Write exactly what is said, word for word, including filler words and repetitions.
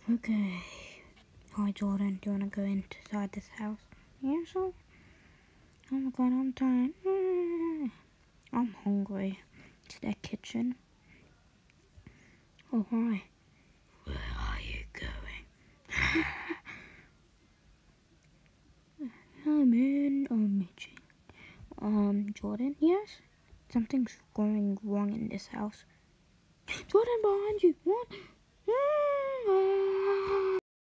Okay. Hi Jordan, do you wanna go inside this house? Yeah, sure. Oh my god, I'm tired. Mm. I'm hungry. To the kitchen. Oh hi. Where are you going? I'm in a meeting. Um, Jordan, yes? Something's going wrong in this house. Jordan, behind you. What?